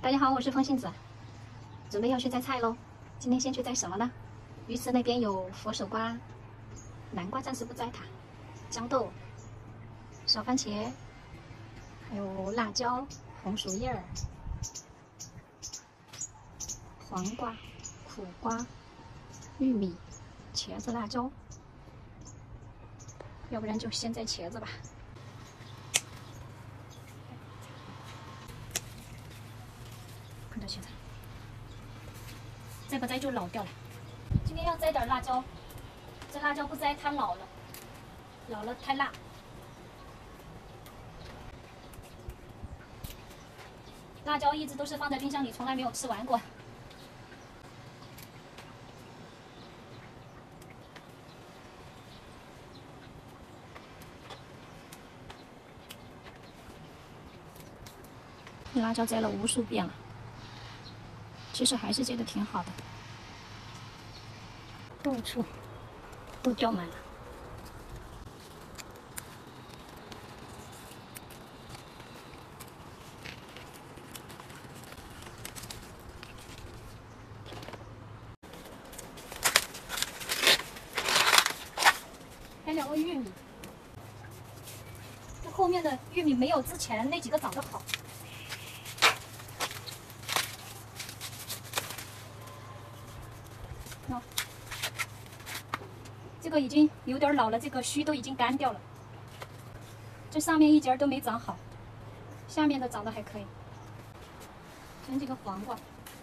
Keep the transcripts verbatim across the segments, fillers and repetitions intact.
大家好，我是风信子，准备要去摘菜喽。今天先去摘什么呢？鱼池那边有佛手瓜，南瓜暂时不摘它，豇豆、小番茄，还有辣椒、红薯叶儿、黄瓜、苦瓜、玉米、茄子、辣椒。要不然就先摘茄子吧。看这茄子，再不摘就老掉了。今天要摘点辣椒，这辣椒不摘它老了，老了太辣。辣椒一直都是放在冰箱里，从来没有吃完过。辣椒摘了无数遍了，其实还是摘的挺好的，到处都掉满了。还有两个玉米，这后面的玉米没有之前那几个长得好。哦，这个已经有点老了，这个须都已经干掉了。这上面一节都没长好，下面的长得还可以。像这个黄瓜，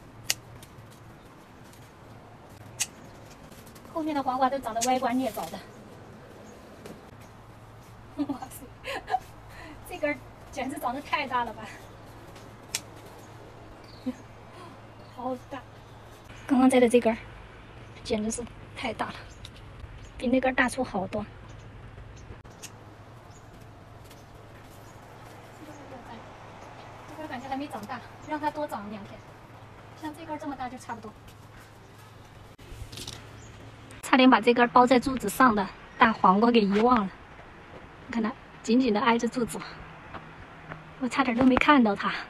后面的黄瓜都长得歪瓜裂枣的。哇塞，这根简直长得太大了吧！好大！刚刚摘的这根简直是太大了，比那根大出好多。这根感觉还没长大，让它多长两天。像这根这么大就差不多。差点把这根包在柱子上的大黄瓜给遗忘了。看它紧紧的挨着柱子，我差点都没看到它。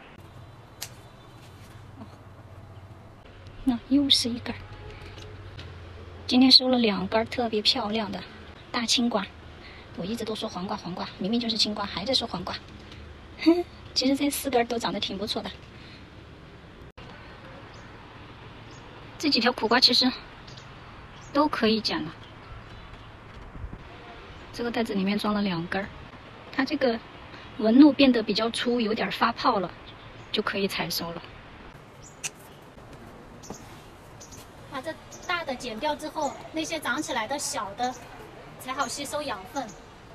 那又是一根。今天收了两根特别漂亮的大青瓜。我一直都说黄瓜黄瓜，明明就是青瓜，还在说黄瓜。哼，其实这四根都长得挺不错的。这几条苦瓜其实都可以捡了。这个袋子里面装了两根，它这个纹路变得比较粗，有点发泡了，就可以采收了。把这大的剪掉之后，那些长起来的小的才好吸收养分。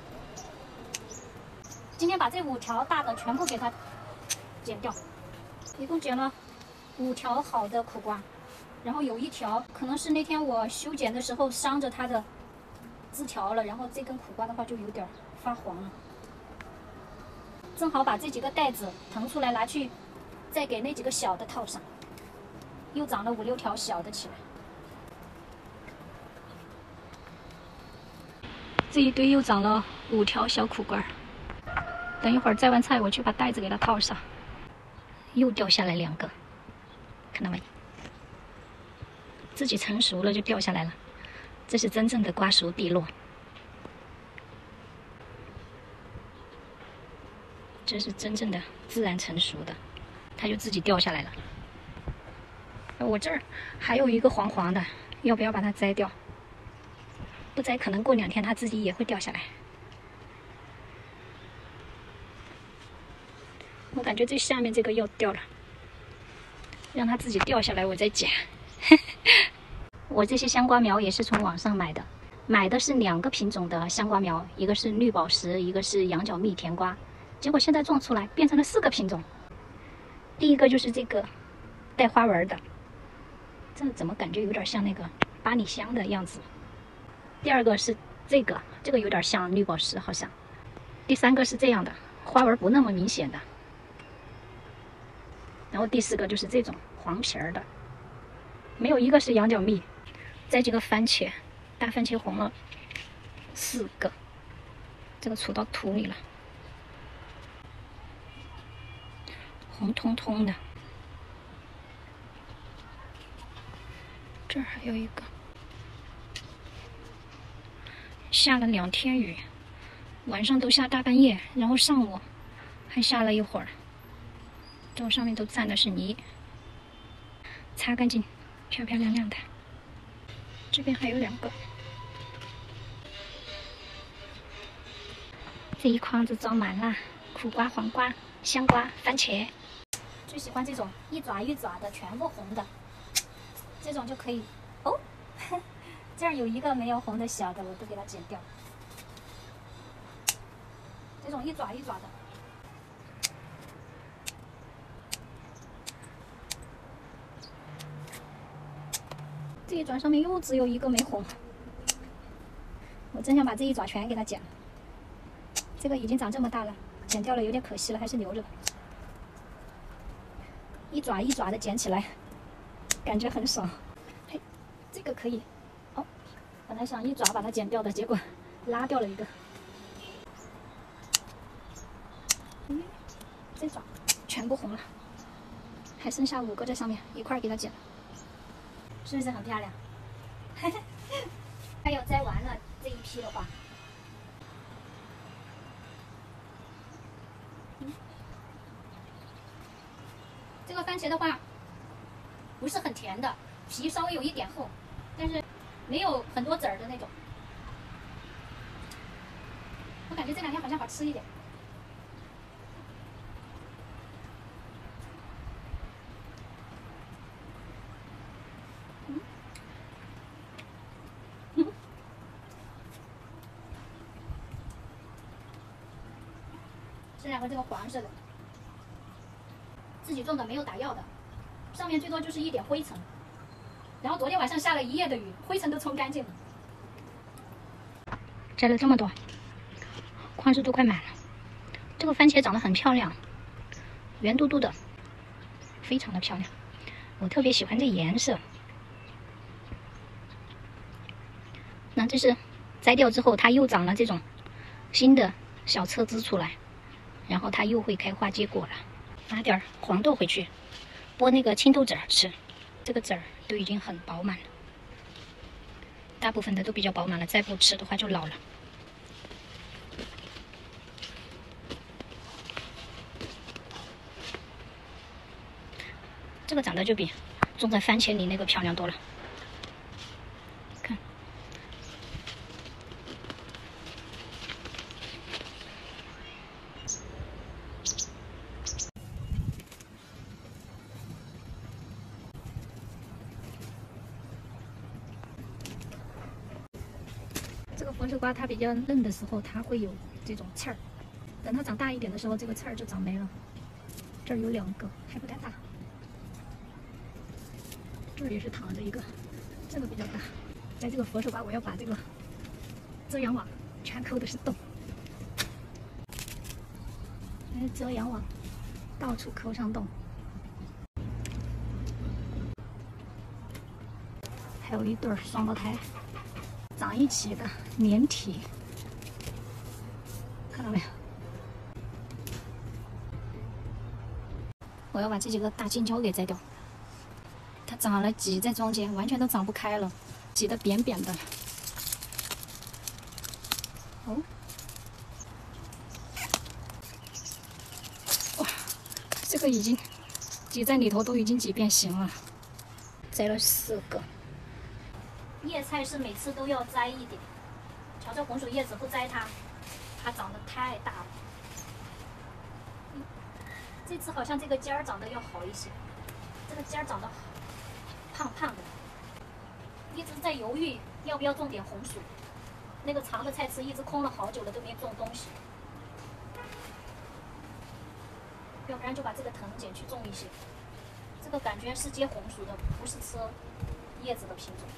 今天把这五条大的全部给它剪掉，一共剪了五条好的苦瓜，然后有一条可能是那天我修剪的时候伤着它的枝条了，然后这根苦瓜的话就有点发黄了。正好把这几个袋子腾出来拿去，再给那几个小的套上，又长了五六条小的起来。这一堆又长了五条小苦瓜。等一会儿摘完菜，我去把袋子给它套上。又掉下来两个，看到没？自己成熟了就掉下来了。这是真正的瓜熟蒂落，这是真正的自然成熟的，它就自己掉下来了。我这儿还有一个黄黄的，要不要把它摘掉？不摘，可能过两天它自己也会掉下来。我感觉这下面这个要掉了，让它自己掉下来，我再捡。我这些香瓜苗也是从网上买的，买的是两个品种的香瓜苗，一个是绿宝石，一个是羊角蜜甜瓜。结果现在种出来变成了四个品种。第一个就是这个带花纹的，这怎么感觉有点像那个八里香的样子？第二个是这个，这个有点像绿宝石好像。第三个是这样的，花纹不那么明显的。然后第四个就是这种黄皮儿的，没有一个是羊角蜜。再这个番茄，大番茄红了四个，这个杵到土里了，红彤彤的。 这儿还有一个，下了两天雨，晚上都下大半夜，然后上午还下了一会儿，这上面都沾的是泥，擦干净，漂漂亮亮的。这边还有两个，这一筐子装满了苦瓜、黄瓜、香瓜、番茄。最喜欢这种一爪一爪的，全部红的，这种就可以。哦，这儿有一个没有红的小的，我都给它剪掉。这种一爪一爪的。这一爪上面又只有一个没红，我真想把这一爪全给它剪了。这个已经长这么大了，剪掉了有点可惜了，还是留着吧。一爪一爪的剪起来，感觉很爽。嘿，这个可以。哦，本来想一爪把它剪掉的，结果拉掉了一个。嗯，这爪全部红了，还剩下五个在上面，一块给它剪了。是不是很漂亮？还有摘完了这一批的话，嗯，这个番茄的话不是很甜的，皮稍微有一点厚，但是没有很多籽儿的那种。我感觉这两天好像好吃一点。这两个这个黄色的，自己种的，没有打药的，上面最多就是一点灰尘。然后昨天晚上下了一夜的雨，灰尘都冲干净了。摘了这么多，筐子都快满了。这个番茄长得很漂亮，圆嘟嘟的，非常的漂亮。我特别喜欢这颜色。那这是摘掉之后，它又长了这种新的小车枝出来。然后它又会开花结果了，拿点黄豆回去剥那个青豆籽儿吃，这个籽儿都已经很饱满了，大部分的都比较饱满了，再不吃的话就老了。这个长得就比种在番茄里那个漂亮多了，看。这个佛手瓜它比较嫩的时候，它会有这种刺儿，等它长大一点的时候，这个刺儿就长没了。这儿有两个，还不太大。这儿也是躺着一个，这个比较大。在这个佛手瓜，我要把这个遮阳网全抠的是洞，遮阳网到处抠上洞。还有一对双胞胎。长一起的粘体，看到没有？我要把这几个大青椒给摘掉，它长了挤在中间，完全都长不开了，挤得扁扁的。哦，哇，这个已经挤在里头都已经挤变形了。摘了四个。叶菜是每次都要摘一点，瞧这红薯叶子不摘它，它长得太大了。嗯，这次好像这个尖儿长得要好一些，这个尖儿长得胖胖的，一直在犹豫要不要种点红薯。那个长的菜池一直空了好久了，都没种东西，要不然就把这个藤剪去种一些。这个感觉是结红薯的，不是吃叶子的品种。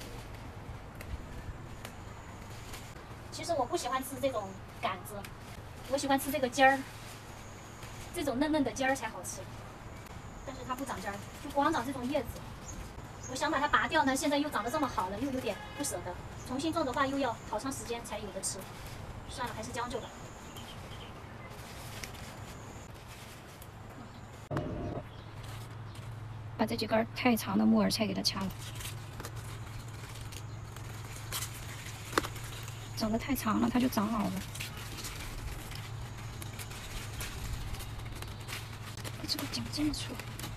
其实我不喜欢吃这种杆子，我喜欢吃这个尖儿，这种嫩嫩的尖儿才好吃。但是它不长尖儿，就光长这种叶子。我想把它拔掉呢，现在又长得这么好了，又有点不舍得。重新种的话，又要好长时间才有的吃。算了，还是将就吧。把这几根太长的木耳菜给它掐了。 长得太长了，它就长老了。这个长这么粗。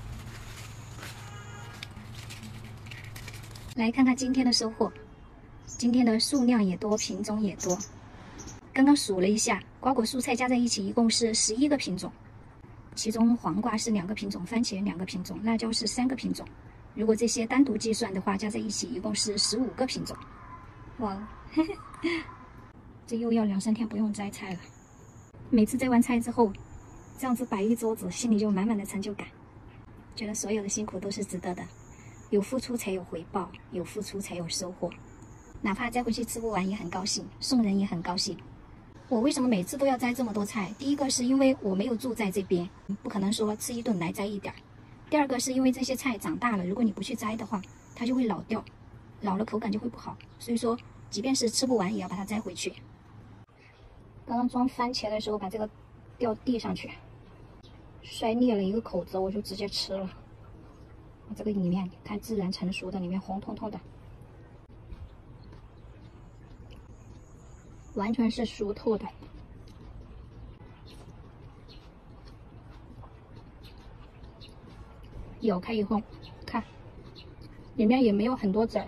来看看今天的收获，今天的数量也多，品种也多。刚刚数了一下，瓜果蔬菜加在一起一共是十一个品种，其中黄瓜是两个品种，番茄两个品种，辣椒是三个品种。如果这些单独计算的话，加在一起一共是十五个品种。哇，这又要两三天不用摘菜了。每次摘完菜之后，这样子摆一桌子，心里就满满的成就感，觉得所有的辛苦都是值得的。有付出才有回报，有付出才有收获。哪怕摘回去吃不完也很高兴，送人也很高兴。我为什么每次都要摘这么多菜？第一个是因为我没有住在这边，不可能说吃一顿来摘一点。第二个是因为这些菜长大了，如果你不去摘的话，它就会老掉，老了口感就会不好。所以说，即便是吃不完，也要把它摘回去。刚刚装番茄的时候，把这个掉地上去，摔裂了一个口子，我就直接吃了。这个里面看自然成熟的，里面红彤彤的，完全是熟透的。咬开以后，看里面也没有很多籽儿。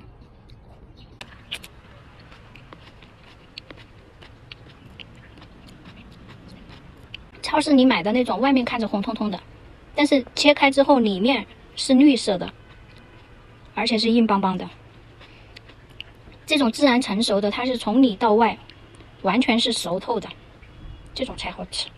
超市里买的那种，外面看着红彤彤的，但是切开之后里面是绿色的，而且是硬邦邦的。这种自然成熟的，它是从里到外完全是熟透的，这种才好吃。